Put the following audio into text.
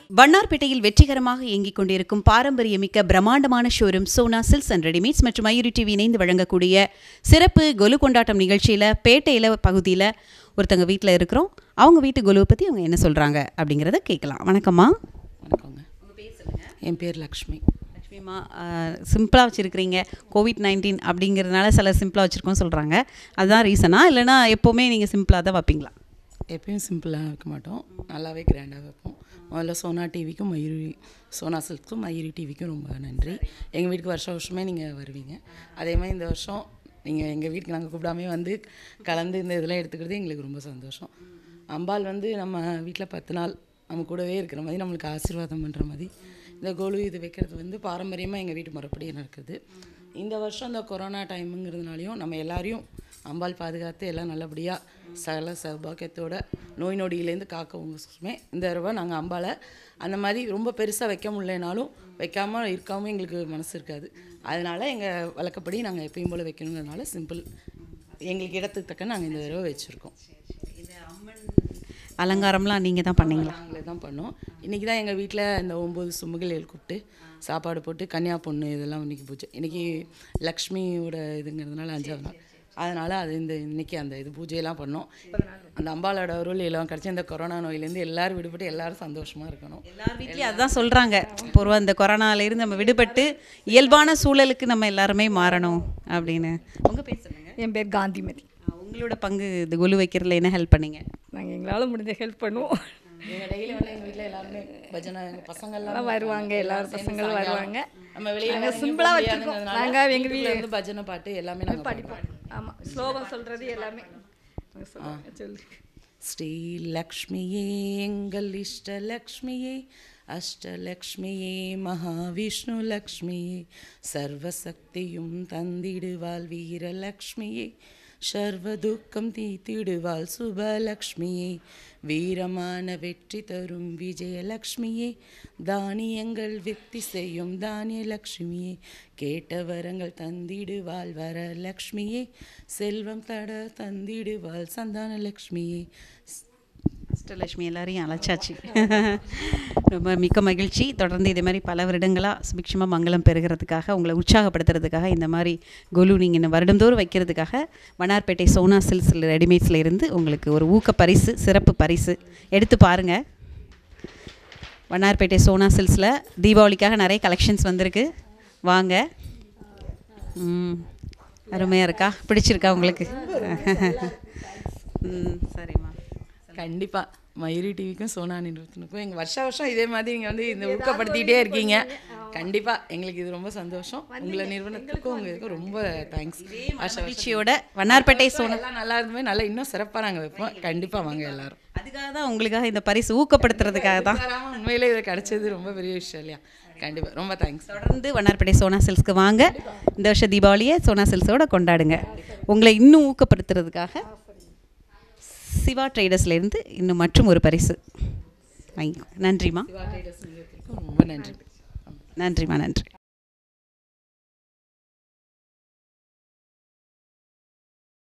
வண்ணார்பேட்டையில் வெற்றிகரமாக இயங்கிக் கொண்டிருக்கும் பாரம்பரியமிக்க பிரம்மாண்டமான showroom Sona silks and readymades மற்றும் மயூரி டிவி இணைந்து வழங்கக்கூடிய சிறப்பு கொலு கொண்டாட்டம் நிகழ்ச்சியில் பேட்டையில் பகுதியில் ஒருத்தங்க வீட்டில் இருக்கிறோம். அவங்க வீட்டு கொலுவை பற்றி அவங்க என்ன சொல்கிறாங்க அப்படிங்கிறத கேட்கலாம். வணக்கம்மா. வணக்கங்க. என் பேர் லக்ஷ்மி. லக்ஷ்மிம்மா, சிம்பிளாக வச்சுருக்கிறீங்க. கோவிட்-19 அப்படிங்கிறதுனால சில சிம்பிளாக வச்சுருக்கோன்னு சொல்கிறாங்க. அதுதான் ரீசனா, இல்லைனா எப்போவுமே நீங்கள் சிம்பிளாக தான் வைப்பீங்களா? எப்பயும் சிம்பிளாக வைக்க மாட்டோம், நல்லாவே கிராண்டாக வைப்போம். முதல்ல சோனா டிவிக்கும் சோனா சில்க்ஸும் மயூரி டிவிக்கும் ரொம்ப நன்றி. எங்கள் வீட்டுக்கு வருஷமே நீங்கள் வருவீங்க. அதே மாதிரி இந்த வருஷம் நீங்கள் எங்கள் வீட்டுக்கு நாங்கள் கூப்பிடாமே வந்து கலந்து இந்த இதெல்லாம் எடுத்துக்கிறது எங்களுக்கு ரொம்ப சந்தோஷம். அம்பாள் வந்து நம்ம வீட்டில் 10 நாள் நம்ம கூடவே இருக்கிற மாதிரி, நம்மளுக்கு ஆசீர்வாதம் பண்ணுற மாதிரி இந்த கொலு இது வைக்கிறது வந்து பாரம்பரியமாக எங்கள் வீட்டு முறைப்படியே நடக்குது. இந்த வருஷம் இந்த கொரோனா டைமுங்கிறதுனாலையும் நம்ம எல்லாரையும் அம்பாள் பாதுகாத்து எல்லாம் நல்லபடியாக சகல சௌபாக்கியத்தோட நோய் நொடியிலேருந்து காக்கவுமே இந்த தடவை நாங்கள் அம்பாளை அந்த மாதிரி ரொம்ப பெருசாக வைக்க முடியலனாலும் வைக்காமல் இருக்காமல் எங்களுக்கு மனசு இருக்காது. அதனால் எங்கள் வழக்கப்படி நாங்கள் எப்பயும் போல் வைக்கணுங்கிறதுனால சிம்பிள் எங்களுக்கு இடத்துக்கு தக்க நாங்கள் இந்த தடவை வச்சுருக்கோம். அலங்காரம்லாம் நீங்கள் தான் பண்ணீங்களா? நாங்களே தான் பண்ணோம். இன்றைக்கி தான் எங்கள் வீட்டில் இந்த 9 சுமங்கலிகள் கூப்பிட்டு சாப்பாடு போட்டு கன்னியா பொண்ணு இதெல்லாம் இன்றைக்கி பூஜை. இன்றைக்கி லக்ஷ்மியோட இதுங்கிறதுனால 5ஆவது நாள், அதனால் அது இன்றைக்கி அந்த இது பூஜையெல்லாம் பண்ணோம். அந்த அம்பாளோட அருள் எல்லாம் கிடச்சி இந்த கொரோனா நோயிலேருந்து எல்லோரும் விடுபட்டு எல்லோரும் சந்தோஷமாக இருக்கணும். எல்லார் வீட்லேயும் அதுதான் சொல்கிறாங்க. பொதுவாக இந்த கொரோனாலேருந்து நம்ம விடுபட்டு இயல்பான சூழலுக்கு நம்ம எல்லாருமே மாறணும் அப்படின்னு. உங்கள் பேர் சொல்லுங்கள். என் பேர் காந்திமதி. உங்களோட பங்கு இது கொலு வைக்கிறதுல என்ன ஹெல்ப் பண்ணீங்க? நாங்கள் எங்களால் முடிஞ்ச ஹெல்ப் பண்ணுவோம். எங்கள் டெய்லி வந்து எங்கள் வீட்டில் எல்லாருமே பஜனை, எங்கள் பசங்கள்லாம் வருவாங்க, எல்லாரும் பசங்களும் வருவாங்க. நம்ம வெளியில் சிம்பிளாக வச்சுருக்கோம். நாங்கள் எங்கள் வீட்டில் வந்து பஜனை பாட்டு எல்லாமே நாங்கள் படிப்போம். ஆமாம், ஸ்லோகம் சொல்கிறது எல்லாமே சொல்லு. ஸ்ரீ லக்ஷ்மியே எங்கள் இஷ்ட லக்ஷ்மியே, அஷ்டலக்ஷ்மியே மகாவிஷ்ணு லக்ஷ்மியே, சர்வசக்தியும் தந்திடுவாள் வீரலக்ஷ்மியே, சர்வ துக்கம் தீத்திடுவாள் சுபலக்ஷ்மியே, வீரமான வெற்றி தரும் விஜயலக்ஷ்மியே, தானியங்கள் வித்தி செய்யும் தானியலக்ஷ்மியே, கேட்ட வரங்கள் தந்திடுவாள் வரலக்ஷ்மியே, செல்வம் தட தந்திடுவாள் சந்தானலக்ஷ்மியே. அஷ்டலட்சுமி எல்லாரையும் அழைச்சாச்சு. ரொம்ப மிக்க மகிழ்ச்சி. தொடர்ந்து இதே மாதிரி பல வருடங்களாக சுபிக்ஷமாக மங்களம் பெறுகிறதுக்காக, உங்களை உற்சாகப்படுத்துறதுக்காக, இந்த மாதிரி கொலு நீங்கள் இந்த வருடந்தோறும் வைக்கிறதுக்காக வண்ணார்பேட்டை சோனா சில்க்ஸ் ரெடிமேட்ஸில் இருந்து உங்களுக்கு ஒரு ஊக்க பரிசு, சிறப்பு பரிசு எடுத்து பாருங்கள். வண்ணார்பேட்டை சோனா சில்க்ஸில் தீபாவளிக்காக நிறைய கலெக்ஷன்ஸ் வந்திருக்கு, வாங்க. அருமையாக இருக்கா? பிடிச்சிருக்கா உங்களுக்கு? சரிம்மா. கண்டிப்பாக மயூரி டிவிக்கும் சோனா நிறுவனத்துக்கும் எங்கள் வருஷம் இதே மாதிரி நீங்கள் வந்து இந்த ஊக்கப்படுத்திகிட்டே இருக்கீங்க. கண்டிப்பாக எங்களுக்கு இது ரொம்ப சந்தோஷம். உங்களை நிறுவனத்துக்கும் உங்களுக்கு ரொம்ப தேங்க்ஸ். மகிழ்ச்சியோட வண்ணார்பேட்டை சோனா எல்லாம் நல்லா இருந்துமே நல்லா இன்னும் சிறப்பாக நாங்கள் வைப்போம். கண்டிப்பாக வாங்க எல்லாரும். அதுக்காக தான் உங்களுக்காக இந்த பரிசு ஊக்கப்படுத்துறதுக்காக தான். உண்மையிலே இது கிடைச்சது ரொம்ப பெரிய விஷயம் இல்லையா? கண்டிப்பாக ரொம்ப தேங்க்ஸ். தொடர்ந்து வண்ணார்பேட்டை சோனா சில்க்ஸ்க்கு வாங்க. இந்த வருஷம் தீபாவளியை சோனா சில்க்ஸோட கொண்டாடுங்க. உங்களை இன்னும் ஊக்கப்படுத்துறதுக்காக சிவா ட்ரேடர்ஸ்லேருந்து இன்னும் மற்றும் ஒரு பரிசு வாங்கிக்கோ. நன்றிம்மா. ரொம்ப நன்றி. நன்றிம்மா. நன்றி.